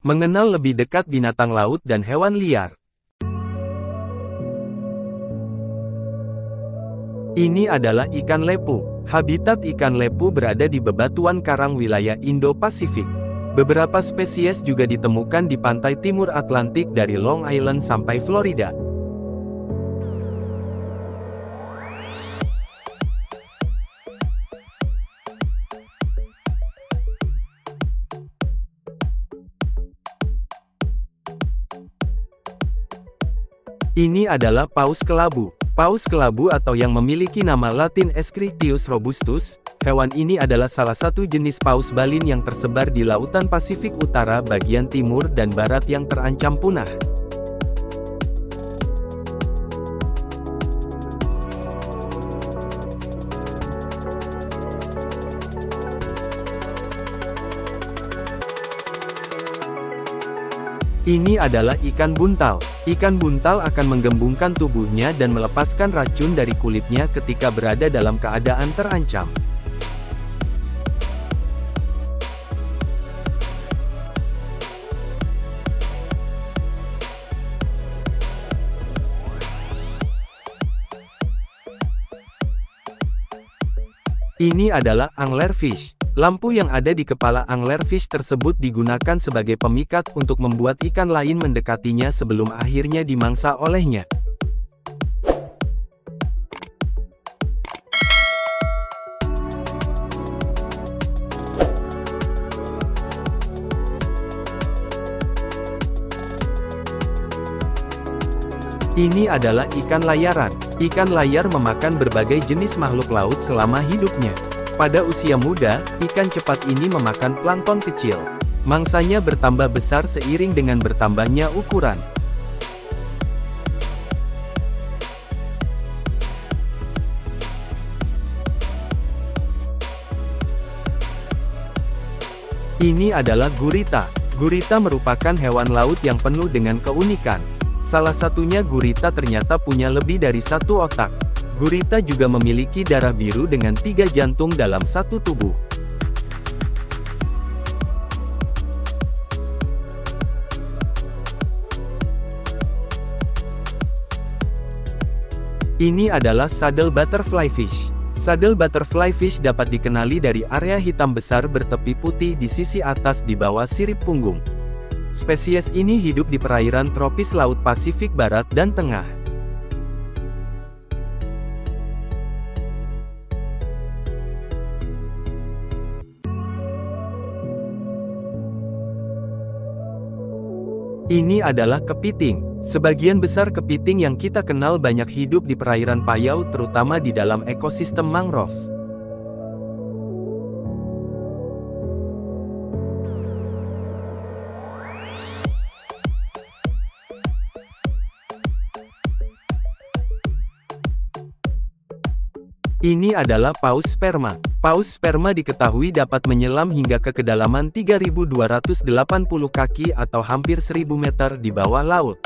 Mengenal lebih dekat binatang laut dan hewan liar. Ini adalah ikan lepu. Habitat ikan lepu berada di bebatuan karang wilayah Indo-Pasifik. Beberapa spesies juga ditemukan di pantai timur Atlantik dari Long Island sampai Florida. Ini adalah paus kelabu. Paus kelabu atau yang memiliki nama Latin Eschrichtius robustus, hewan ini adalah salah satu jenis paus balin yang tersebar di Lautan Pasifik Utara bagian timur dan barat yang terancam punah. Ini adalah ikan buntal. Ikan buntal akan menggembungkan tubuhnya dan melepaskan racun dari kulitnya ketika berada dalam keadaan terancam. Ini adalah anglerfish. Lampu yang ada di kepala anglerfish tersebut digunakan sebagai pemikat untuk membuat ikan lain mendekatinya sebelum akhirnya dimangsa olehnya. Ini adalah ikan layaran. Ikan layar memakan berbagai jenis makhluk laut selama hidupnya. Pada usia muda, ikan cepat ini memakan plankton kecil. Mangsanya bertambah besar seiring dengan bertambahnya ukuran. Ini adalah gurita. Gurita merupakan hewan laut yang penuh dengan keunikan. Salah satunya gurita ternyata punya lebih dari satu otak. Gurita juga memiliki darah biru dengan 3 jantung dalam satu tubuh. Ini adalah saddle butterfly fish. Saddle butterfly fish dapat dikenali dari area hitam besar bertepi putih di sisi atas di bawah sirip punggung. Spesies ini hidup di perairan tropis Laut Pasifik Barat dan Tengah. Ini adalah kepiting. Sebagian besar kepiting yang kita kenal banyak hidup di perairan payau terutama di dalam ekosistem mangrove. Ini adalah paus sperma. Paus sperma diketahui dapat menyelam hingga ke kedalaman 3.280 kaki atau hampir 1.000 meter di bawah laut.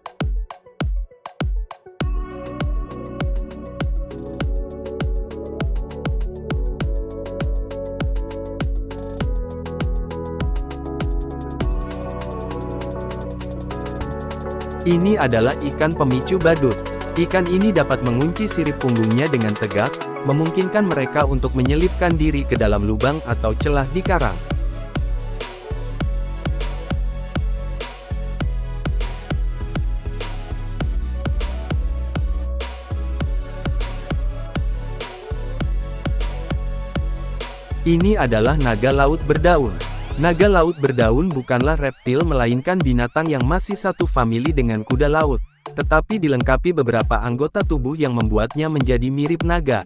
Ini adalah ikan pemicu badut. Ikan ini dapat mengunci sirip punggungnya dengan tegak, memungkinkan mereka untuk menyelipkan diri ke dalam lubang atau celah di karang. Ini adalah naga laut berdaun. Naga laut berdaun bukanlah reptil melainkan binatang yang masih satu famili dengan kuda laut, tetapi dilengkapi beberapa anggota tubuh yang membuatnya menjadi mirip naga.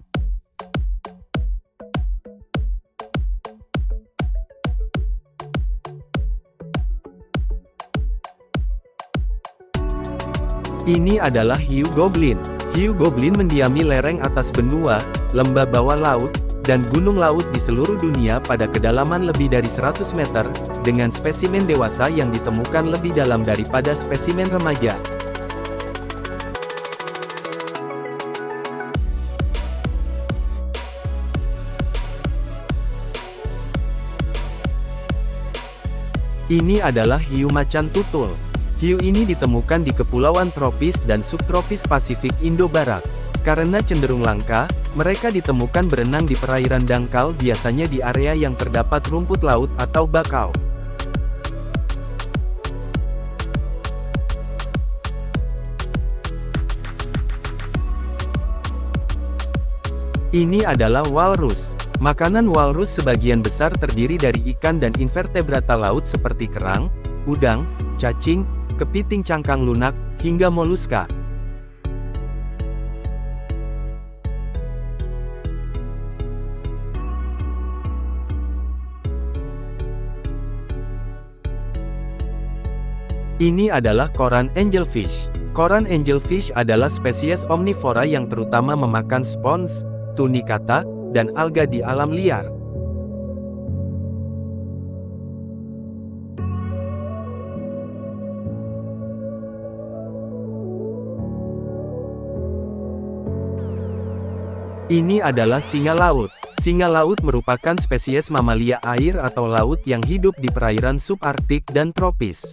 Ini adalah hiu goblin. Hiu goblin mendiami lereng atas benua, lembah bawah laut, dan gunung laut di seluruh dunia pada kedalaman lebih dari 100 meter, dengan spesimen dewasa yang ditemukan lebih dalam daripada spesimen remaja. Ini adalah hiu macan tutul. Hiu ini ditemukan di kepulauan tropis dan subtropis Pasifik Indo-Barat. Karena cenderung langka, mereka ditemukan berenang di perairan dangkal biasanya di area yang terdapat rumput laut atau bakau. Ini adalah walrus. Makanan walrus sebagian besar terdiri dari ikan dan invertebrata laut seperti kerang, udang, cacing, kepiting cangkang lunak, hingga moluska. Ini adalah koran angelfish. Koran angelfish adalah spesies omnivora yang terutama memakan spons, tunicata, dan alga di alam liar. Ini adalah singa laut. Singa laut merupakan spesies mamalia air atau laut yang hidup di perairan subarktik dan tropis.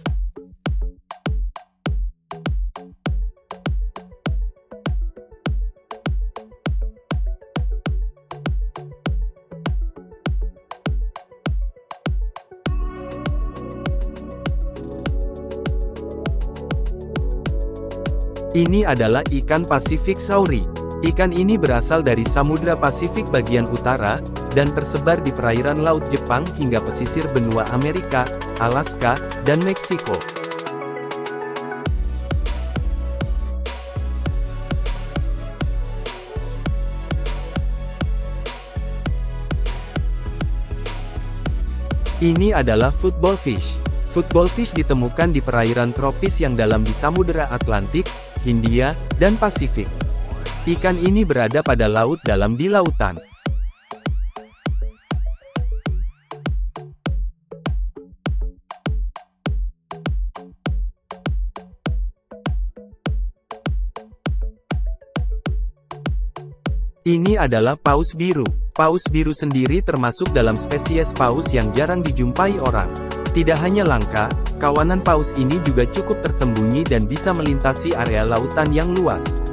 Ini adalah ikan Pasifik sauri. Ikan ini berasal dari Samudra Pasifik bagian utara, dan tersebar di perairan Laut Jepang hingga pesisir benua Amerika, Alaska, dan Meksiko. Ini adalah football fish. Football fish ditemukan di perairan tropis yang dalam di Samudra Atlantik, Hindia, dan Pasifik. Ikan ini berada pada laut dalam di lautan. Ini adalah paus biru. Paus biru sendiri termasuk dalam spesies paus yang jarang dijumpai orang. Tidak hanya langka, kawanan paus ini juga cukup tersembunyi dan bisa melintasi area lautan yang luas.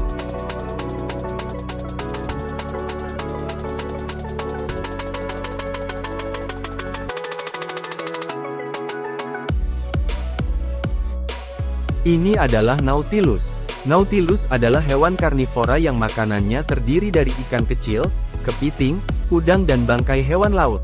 Ini adalah Nautilus. Nautilus adalah hewan karnivora yang makanannya terdiri dari ikan kecil, kepiting, udang dan bangkai hewan laut.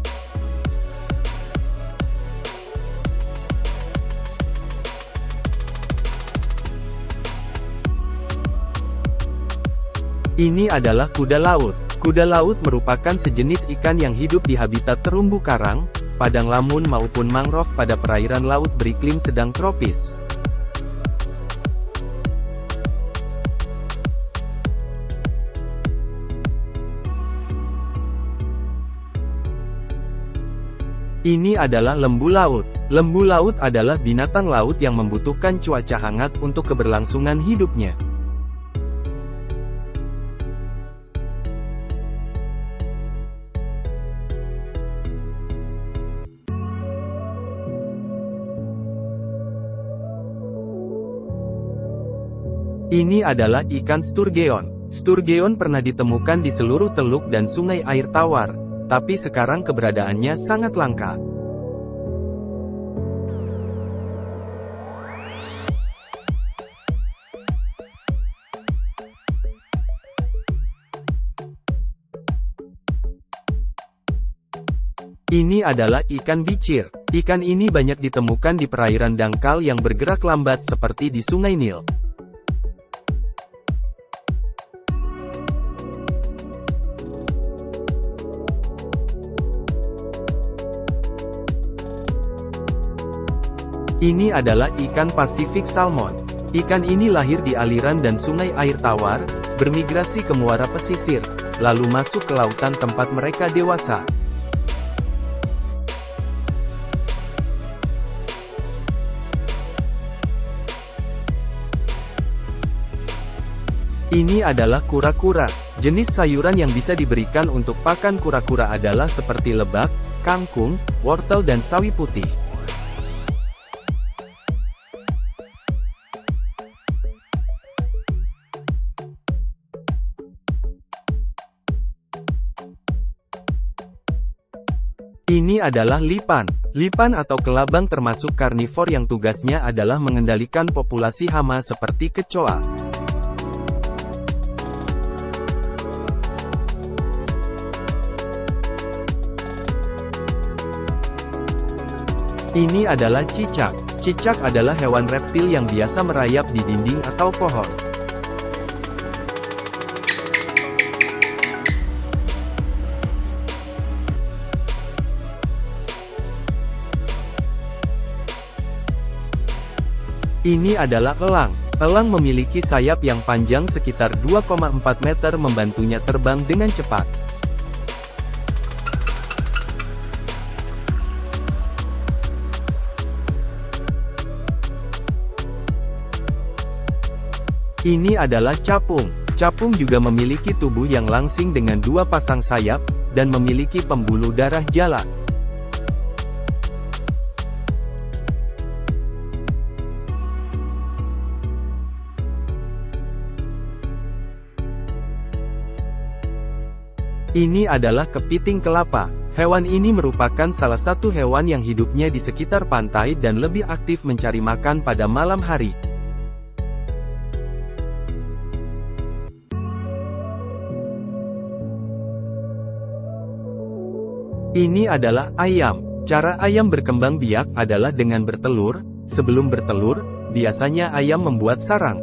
Ini adalah kuda laut. Kuda laut merupakan sejenis ikan yang hidup di habitat terumbu karang, padang lamun maupun mangrove pada perairan laut beriklim sedang tropis. Ini adalah lembu laut. Lembu laut adalah binatang laut yang membutuhkan cuaca hangat untuk keberlangsungan hidupnya. Ini adalah ikan sturgeon. Sturgeon pernah ditemukan di seluruh teluk dan sungai air tawar, tapi sekarang keberadaannya sangat langka. Ini adalah ikan bicir. Ikan ini banyak ditemukan di perairan dangkal yang bergerak lambat seperti di Sungai Nil. Ini adalah ikan Pasifik salmon. Ikan ini lahir di aliran dan sungai air tawar, bermigrasi ke muara pesisir, lalu masuk ke lautan tempat mereka dewasa. Ini adalah kura-kura. Jenis sayuran yang bisa diberikan untuk pakan kura-kura adalah seperti lebak, kangkung, wortel dan sawi putih. Ini adalah lipan. Lipan atau kelabang termasuk karnivor yang tugasnya adalah mengendalikan populasi hama seperti kecoa. Ini adalah cicak. Cicak adalah hewan reptil yang biasa merayap di dinding atau pohon. Ini adalah elang. Elang memiliki sayap yang panjang sekitar 2,4 meter membantunya terbang dengan cepat. Ini adalah capung. Capung juga memiliki tubuh yang langsing dengan 2 pasang sayap, dan memiliki pembuluh darah jalan. Ini adalah kepiting kelapa. Hewan ini merupakan salah satu hewan yang hidupnya di sekitar pantai dan lebih aktif mencari makan pada malam hari. Ini adalah ayam. Cara ayam berkembang biak adalah dengan bertelur. Sebelum bertelur, biasanya ayam membuat sarang.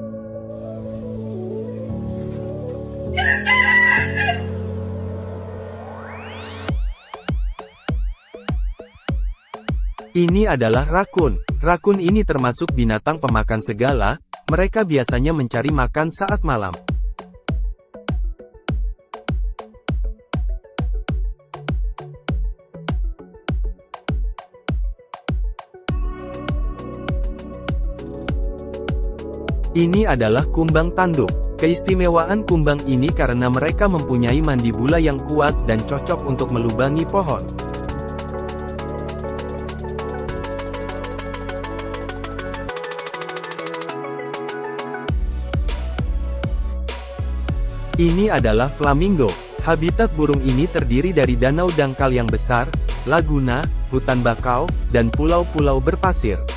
Ini adalah rakun. Rakun ini termasuk binatang pemakan segala. Mereka biasanya mencari makan saat malam. Ini adalah kumbang tanduk. Keistimewaan kumbang ini karena mereka mempunyai mandibula yang kuat dan cocok untuk melubangi pohon. Ini adalah flamingo. Habitat burung ini terdiri dari danau dangkal yang besar, laguna, hutan bakau, dan pulau-pulau berpasir.